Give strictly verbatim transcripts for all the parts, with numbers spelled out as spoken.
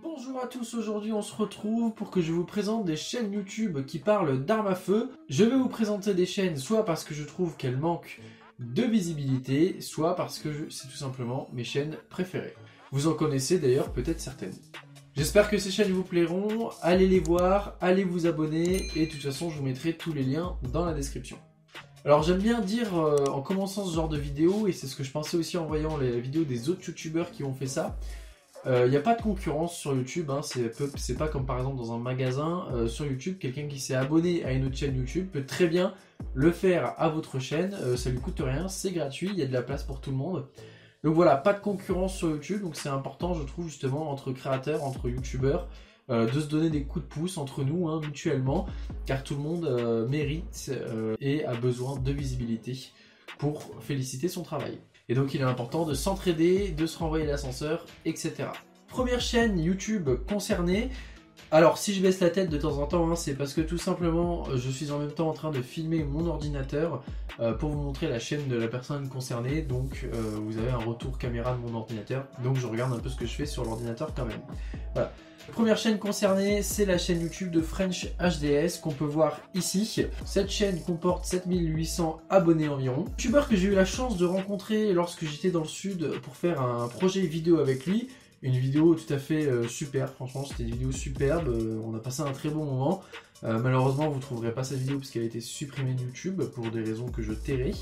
Bonjour à tous, aujourd'hui on se retrouve pour que je vous présente des chaînes YouTube qui parlent d'armes à feu. Je vais vous présenter des chaînes soit parce que je trouve qu'elles manquent de visibilité, soit parce que c'est tout simplement mes chaînes préférées. Vous en connaissez d'ailleurs peut-être certaines. J'espère que ces chaînes vous plairont, allez les voir, allez vous abonner et de toute façon je vous mettrai tous les liens dans la description. Alors j'aime bien dire euh, en commençant ce genre de vidéo, et c'est ce que je pensais aussi en voyant les vidéos des autres youtubeurs qui ont fait ça, il euh, n'y a pas de concurrence sur YouTube, hein, c'est pas comme par exemple dans un magasin. Euh, sur YouTube, quelqu'un qui s'est abonné à une autre chaîne YouTube peut très bien le faire à votre chaîne, euh, ça lui coûte rien, c'est gratuit, il y a de la place pour tout le monde. Donc voilà, pas de concurrence sur YouTube, donc c'est important je trouve justement entre créateurs, entre youtubeurs, euh, de se donner des coups de pouce entre nous hein, mutuellement, car tout le monde euh, mérite euh, et a besoin de visibilité pour féliciter son travail. Et donc il est important de s'entraider, de se renvoyer l'ascenseur, et cetera. Première chaîne YouTube concernée. Alors si je baisse la tête de temps en temps, hein, c'est parce que tout simplement je suis en même temps en train de filmer mon ordinateur euh, pour vous montrer la chaîne de la personne concernée. Donc euh, vous avez un retour caméra de mon ordinateur, donc je regarde un peu ce que je fais sur l'ordinateur quand même. Voilà. Première chaîne concernée, c'est la chaîne YouTube de French H D S qu'on peut voir ici. Cette chaîne comporte sept mille huit cents abonnés environ. Youtubeur que j'ai eu la chance de rencontrer lorsque j'étais dans le sud pour faire un projet vidéo avec lui. Une vidéo tout à fait euh, super, franchement c'était une vidéo superbe, euh, on a passé un très bon moment. Euh, malheureusement vous ne trouverez pas cette vidéo parce qu'elle a été supprimée de YouTube pour des raisons que je tairai.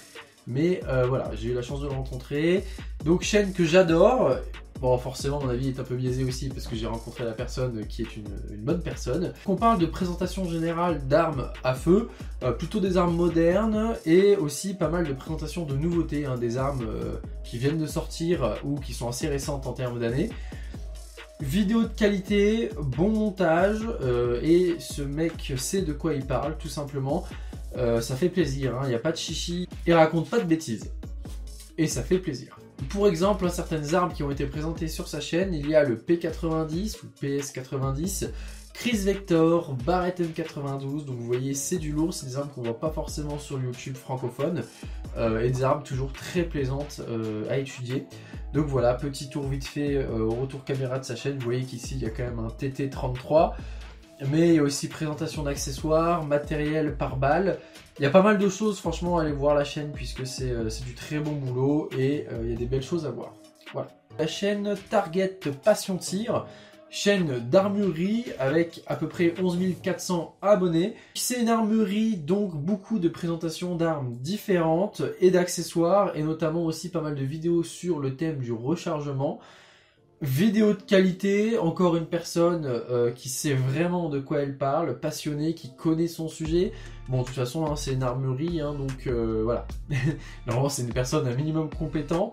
Mais euh, voilà, j'ai eu la chance de le rencontrer. Donc chaîne que j'adore. Bon forcément mon avis est un peu biaisé aussi parce que j'ai rencontré la personne qui est une, une bonne personne. On parle de présentation générale d'armes à feu, euh, plutôt des armes modernes et aussi pas mal de présentations de nouveautés, hein, des armes euh, qui viennent de sortir euh, ou qui sont assez récentes en termes d'années. Vidéo de qualité, bon montage euh, et ce mec sait de quoi il parle tout simplement. Euh, ça fait plaisir, il hein, n'y a pas de chichi, il raconte pas de bêtises. Et ça fait plaisir. Pour exemple, certaines armes qui ont été présentées sur sa chaîne, il y a le P quatre-vingt-dix ou P S quatre-vingt-dix, Chris Vector, Barrett M quatre-vingt-douze, donc vous voyez c'est du lourd, c'est des armes qu'on voit pas forcément sur YouTube francophone, euh, et des armes toujours très plaisantes euh, à étudier. Donc voilà, petit tour vite fait euh, au retour caméra de sa chaîne, vous voyez qu'ici il y a quand même un T T trente-trois, mais il y a aussi présentation d'accessoires, matériel par balle. Il y a pas mal de choses, franchement, allez voir la chaîne puisque c'est euh, du très bon boulot et euh, il y a des belles choses à voir. Voilà. La chaîne Target Passion Tir, chaîne d'armurerie avec à peu près onze mille quatre cents abonnés. C'est une armurerie, donc beaucoup de présentations d'armes différentes et d'accessoires et notamment aussi pas mal de vidéos sur le thème du rechargement. Vidéo de qualité, encore une personne euh, qui sait vraiment de quoi elle parle, passionnée, qui connaît son sujet. Bon, de toute façon, hein, c'est une armurerie, hein, donc euh, voilà. Normalement, c'est une personne un minimum compétente.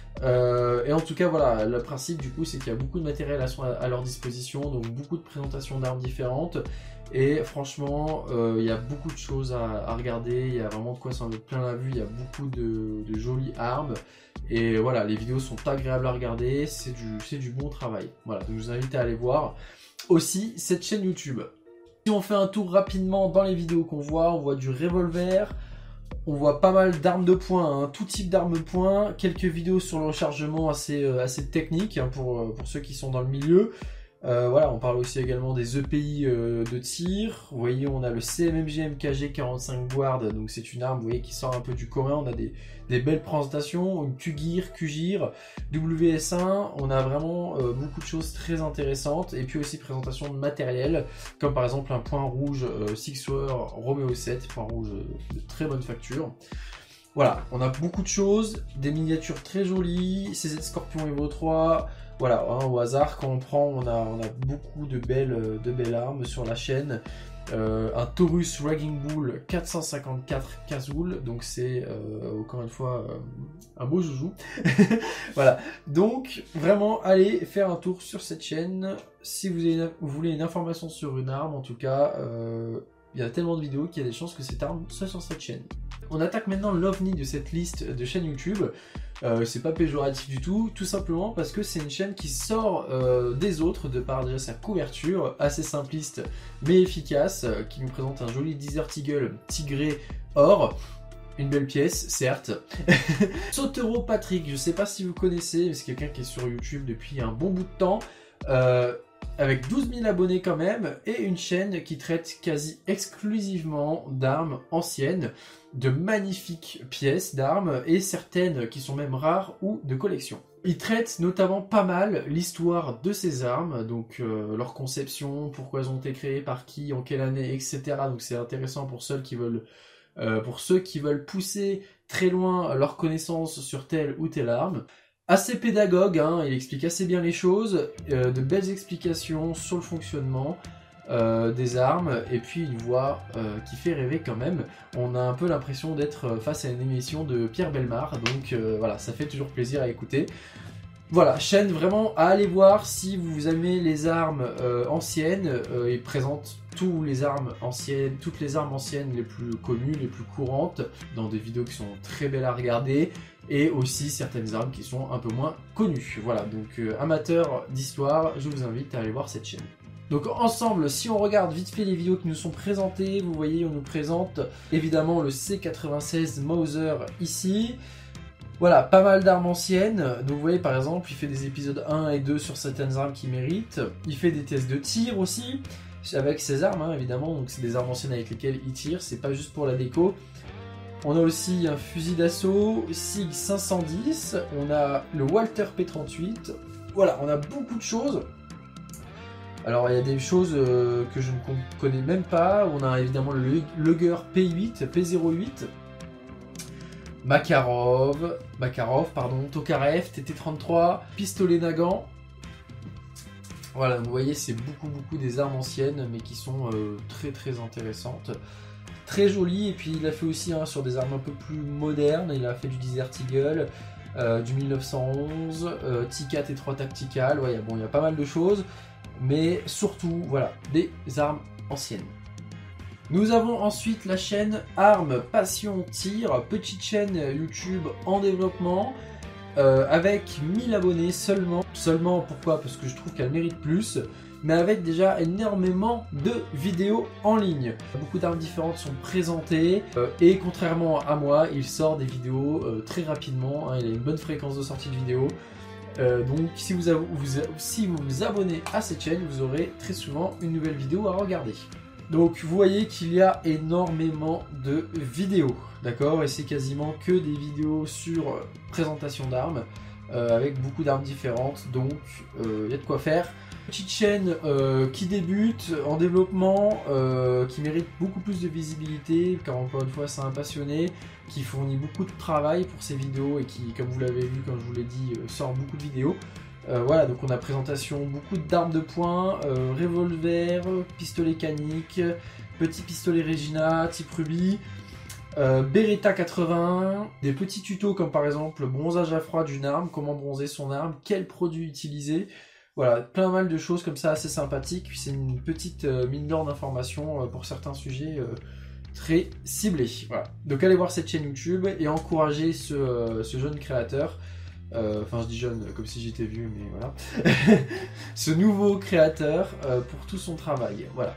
Euh, et en tout cas, voilà, le principe du coup, c'est qu'il y a beaucoup de matériel à, son, à leur disposition, donc beaucoup de présentations d'armes différentes. Et franchement, euh, il y a beaucoup de choses à, à regarder, il y a vraiment de quoi s'en mettre plein la vue, il y a beaucoup de, de jolies armes. Et voilà, les vidéos sont agréables à regarder, c'est du, du bon travail. Voilà, donc je vous invite à aller voir aussi cette chaîne YouTube. Si on fait un tour rapidement dans les vidéos qu'on voit, on voit du revolver, on voit pas mal d'armes de poing, hein, tout type d'armes de poing, quelques vidéos sur le rechargement assez, euh, assez techniques hein, pour, pour ceux qui sont dans le milieu. Euh, voilà, on parle aussi également des E P I euh, de tir. Vous voyez, on a le C M M G M K G quarante-cinq Guard, donc c'est une arme, vous voyez, qui sort un peu du commun. On a des, des belles présentations, une Q-Gear, Q-Gear, W S un. On a vraiment euh, beaucoup de choses très intéressantes. Et puis aussi présentation de matériel, comme par exemple un point rouge euh, Six Hour Romeo sept, point rouge euh, de très bonne facture. Voilà, on a beaucoup de choses, des miniatures très jolies, C Z Scorpion Evo trois. Voilà, hein, au hasard, quand on prend, on a, on a beaucoup de belles, de belles armes sur la chaîne. Euh, un Taurus Ragging Bull quatre cent cinquante-quatre Cazoul, donc c'est euh, encore une fois euh, un beau joujou. Voilà, donc vraiment allez faire un tour sur cette chaîne. Si vous, avez une, vous voulez une information sur une arme, en tout cas, euh, il y a tellement de vidéos qu'il y a des chances que cette arme soit sur cette chaîne. On attaque maintenant l'ovni de cette liste de chaînes YouTube. Euh, c'est pas péjoratif du tout, tout simplement parce que c'est une chaîne qui sort euh, des autres de par déjà sa couverture assez simpliste mais efficace, euh, qui nous présente un joli Desert Eagle tigré or. Une belle pièce, certes. Sotero Patrick, je sais pas si vous connaissez, mais c'est quelqu'un qui est sur YouTube depuis un bon bout de temps. Euh, avec douze mille abonnés quand même, et une chaîne qui traite quasi exclusivement d'armes anciennes, de magnifiques pièces d'armes, et certaines qui sont même rares ou de collection. Il traite notamment pas mal l'histoire de ces armes, donc euh, leur conception, pourquoi elles ont été créées, par qui, en quelle année, et cetera. Donc c'est intéressant pour ceux qui veulent, euh, pour ceux qui veulent pousser très loin leurs connaissances sur telle ou telle arme. Assez pédagogue, hein, il explique assez bien les choses, euh, de belles explications sur le fonctionnement euh, des armes, et puis une voix euh, qui fait rêver quand même. On a un peu l'impression d'être face à une émission de Pierre Bellemare, donc euh, voilà, ça fait toujours plaisir à écouter. Voilà, chaîne vraiment à aller voir si vous aimez les armes euh, anciennes. Euh, il présente tous les armes anciennes, toutes les armes anciennes les plus connues, les plus courantes, dans des vidéos qui sont très belles à regarder, et aussi certaines armes qui sont un peu moins connues. Voilà, donc euh, amateurs d'histoire, je vous invite à aller voir cette chaîne. Donc ensemble, si on regarde vite fait les vidéos qui nous sont présentées, vous voyez, on nous présente évidemment le C quatre-vingt-seize Mauser ici. Voilà, pas mal d'armes anciennes. Donc vous voyez par exemple, il fait des épisodes un et deux sur certaines armes qui méritent. Il fait des tests de tir aussi, avec ses armes hein, évidemment, donc c'est des armes anciennes avec lesquelles il tire, c'est pas juste pour la déco. On a aussi un fusil d'assaut, SIG cinq cent dix, on a le Walther P trente-huit. Voilà, on a beaucoup de choses. Alors il y a des choses euh, que je ne connais même pas. On a évidemment le Luger P huit, P zéro huit. Makarov, Makarov, pardon, Tokarev, T T trente-trois, pistolet Nagant. Voilà, vous voyez, c'est beaucoup beaucoup des armes anciennes, mais qui sont euh, très très intéressantes. Très jolies, et puis il a fait aussi hein, sur des armes un peu plus modernes, il a fait du Desert Eagle, euh, du mille neuf cent onze, euh, T quatre T trois Tactical, ouais, bon, il y a pas mal de choses, mais surtout, voilà, des armes anciennes. Nous avons ensuite la chaîne Armes Passion Tir, petite chaîne YouTube en développement, euh, avec mille abonnés seulement. Seulement pourquoi? Parce que je trouve qu'elle mérite plus, mais avec déjà énormément de vidéos en ligne. Beaucoup d'armes différentes sont présentées, euh, et contrairement à moi, il sort des vidéos euh, très rapidement, hein, il a une bonne fréquence de sortie de vidéos. Euh, donc si vous, vous, si vous vous abonnez à cette chaîne, vous aurez très souvent une nouvelle vidéo à regarder. Donc vous voyez qu'il y a énormément de vidéos, d'accord, et c'est quasiment que des vidéos sur euh, présentation d'armes, euh, avec beaucoup d'armes différentes, donc il euh, y a de quoi faire. Petite chaîne euh, qui débute, en développement, euh, qui mérite beaucoup plus de visibilité, car encore une fois c'est un passionné, qui fournit beaucoup de travail pour ses vidéos, et qui, comme vous l'avez vu, comme je vous l'ai dit, euh, sort beaucoup de vidéos. Euh, voilà, donc on a présentation beaucoup d'armes de poing, euh, revolver, pistolet canique, petit pistolet Regina, type Ruby, euh, Beretta quatre-vingts, des petits tutos comme par exemple bronzage à froid d'une arme, comment bronzer son arme, quel produit utiliser. Voilà, plein mal de choses comme ça assez sympathiques. C'est une petite euh, mine d'or d'informations euh, pour certains sujets euh, très ciblés. Voilà. Donc allez voir cette chaîne YouTube et encourager ce, euh, ce jeune créateur. Enfin, euh, je dis jeune comme si j'étais vieux, mais voilà. Ce nouveau créateur euh, pour tout son travail. Voilà.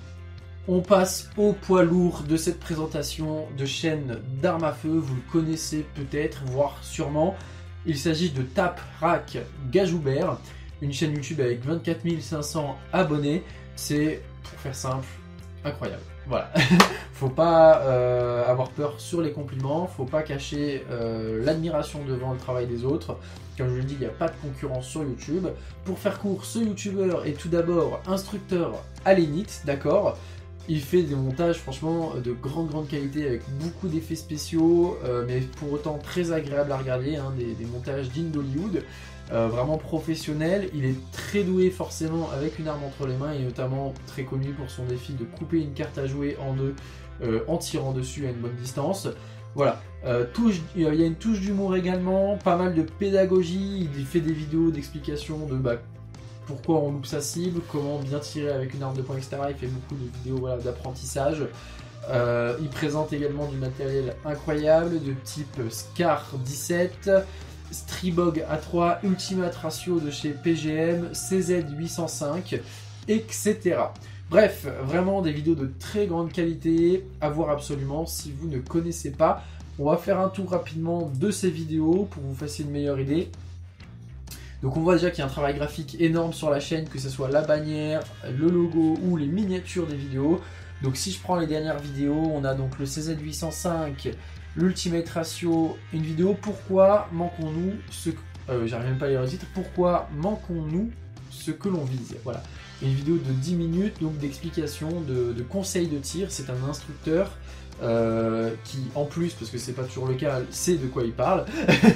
On passe au poids lourd de cette présentation de chaîne d'armes à feu. Vous le connaissez peut-être, voire sûrement. Il s'agit de Tap Rack Gajoubert, une chaîne YouTube avec vingt-quatre mille cinq cents abonnés. C'est, pour faire simple, incroyable. Voilà, faut pas euh, avoir peur sur les compliments, faut pas cacher euh, l'admiration devant le travail des autres. Comme je vous l'ai dit, il n'y a pas de concurrence sur YouTube. Pour faire court, ce youtubeur est tout d'abord instructeur à l'Enit, d'accord. Il fait des montages franchement de grande grande qualité avec beaucoup d'effets spéciaux, euh, mais pour autant très agréable à regarder, hein, des, des montages dignes d'Hollywood. Euh, vraiment professionnel, il est très doué forcément avec une arme entre les mains, et notamment très connu pour son défi de couper une carte à jouer en deux euh, en tirant dessus à une bonne distance. Voilà, euh, touche, il y a une touche d'humour également, pas mal de pédagogie, il fait des vidéos d'explication de bah, pourquoi on loupe sa cible, comment bien tirer avec une arme de poing, et cetera. Il fait beaucoup de vidéos voilà, d'apprentissage. Euh, il présente également du matériel incroyable de type Scar dix-sept, Stribog A trois, Ultimate Ratio de chez P G M, C Z huit cent cinq, et cetera. Bref, vraiment des vidéos de très grande qualité, à voir absolument si vous ne connaissez pas. On va faire un tour rapidement de ces vidéos pour vous fassiez une meilleure idée. Donc on voit déjà qu'il y a un travail graphique énorme sur la chaîne, que ce soit la bannière, le logo ou les miniatures des vidéos. Donc si je prends les dernières vidéos, on a donc le C Z huit cent cinq, l'Ultimate Ratio, une vidéo pourquoi manquons-nous ce que... Euh, j'arrive même pas à lire le titre, pourquoi manquons-nous ce que l'on vise. Voilà, une vidéo de dix minutes, donc d'explication, de, de conseils de tir. C'est un instructeur euh, qui, en plus, parce que c'est pas toujours le cas, sait de quoi il parle.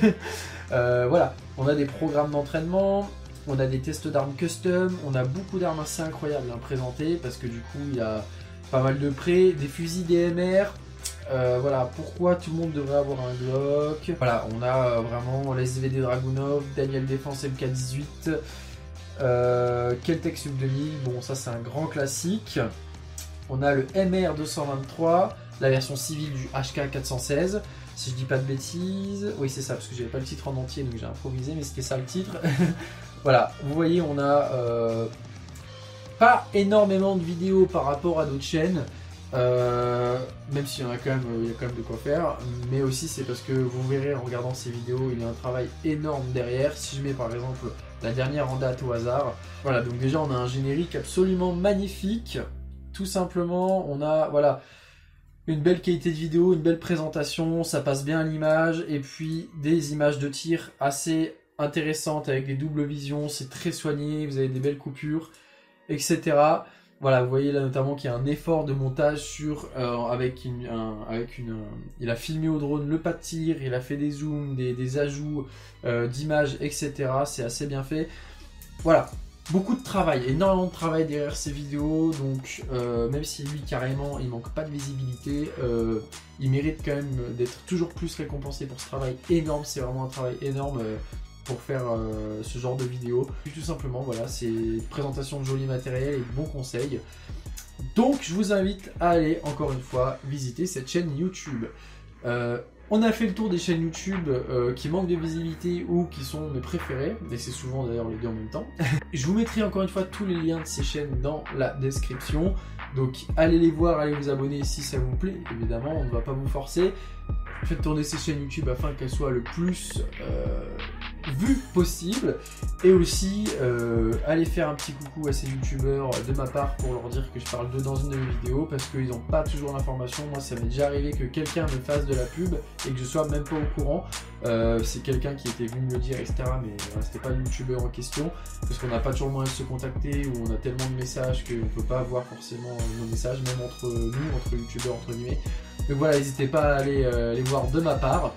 euh, voilà, on a des programmes d'entraînement, on a des tests d'armes custom, on a beaucoup d'armes assez incroyables à présenter, parce que du coup, il y a pas mal de prêts, des fusils D M R. Euh, voilà, pourquoi tout le monde devrait avoir un Glock. Voilà, on a euh, vraiment l'S V D Dragunov, Daniel Défense M K dix-huit, euh, Keltec Sub deux mille, bon ça c'est un grand classique. On a le M R deux cent vingt-trois, la version civile du H K quatre cent seize, si je dis pas de bêtises. Oui c'est ça, parce que j'avais pas le titre en entier donc j'ai improvisé, mais c'était ça le titre. Voilà, vous voyez on a euh, pas énormément de vidéos par rapport à d'autres chaînes. Euh, même s'il y en a quand même, il y a quand même de quoi faire, mais aussi c'est parce que vous verrez en regardant ces vidéos, il y a un travail énorme derrière. Si je mets par exemple la dernière en date au hasard, voilà, donc déjà on a un générique absolument magnifique, tout simplement. On a voilà une belle qualité de vidéo, une belle présentation, ça passe bien à l'image, et puis des images de tir assez intéressantes avec des doubles visions, c'est très soigné, vous avez des belles coupures, et cetera. Voilà, vous voyez là notamment qu'il y a un effort de montage sur euh, avec une, un, avec une, un, il a filmé au drone le pas de tir, il a fait des zooms, des, des ajouts euh, d'images, et cetera. C'est assez bien fait. Voilà, beaucoup de travail, énormément de travail derrière ces vidéos. Donc euh, même si lui carrément il manque pas de visibilité, euh, il mérite quand même d'être toujours plus récompensé pour ce travail énorme. C'est vraiment un travail énorme. Euh, pour faire euh, ce genre de vidéo. Et tout simplement, voilà, c'est une présentation de joli matériel et de bons conseils. Donc, je vous invite à aller, encore une fois, visiter cette chaîne YouTube. Euh, on a fait le tour des chaînes YouTube euh, qui manquent de visibilité ou qui sont mes préférées, et c'est souvent d'ailleurs les deux en même temps. Je vous mettrai encore une fois tous les liens de ces chaînes dans la description. Donc, allez les voir, allez vous abonner si ça vous plaît. Évidemment, on ne va pas vous forcer. Faites tourner ces chaînes YouTube afin qu'elles soient le plus euh, vues possible. Et aussi, euh, allez faire un petit coucou à ces youtubeurs de ma part pour leur dire que je parle d'eux dans une de mes vidéos, parce qu'ils n'ont pas toujours l'information. Moi, ça m'est déjà arrivé que quelqu'un me fasse de la pub et que je sois même pas au courant. Euh, c'est quelqu'un qui était venu me le dire, et cetera. Mais euh, c'était pas le youtubeur en question, parce qu'on n'a pas toujours moyen de se contacter, ou on a tellement de messages qu'on peut pas avoir forcément nos messages, même entre nous, entre youtubeurs entre guillemets. Donc voilà, n'hésitez pas à aller euh, les voir de ma part.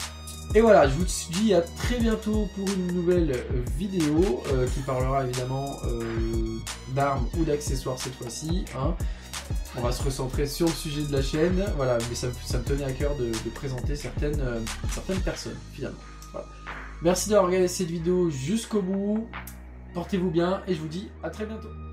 Et voilà, je vous dis à très bientôt pour une nouvelle vidéo euh, qui parlera évidemment euh, d'armes ou d'accessoires cette fois-ci. Hein. On va se recentrer sur le sujet de la chaîne. Voilà, mais ça, ça me tenait à cœur de, de présenter certaines, euh, certaines personnes finalement. Voilà. Merci d'avoir regardé cette vidéo jusqu'au bout. Portez-vous bien et je vous dis à très bientôt.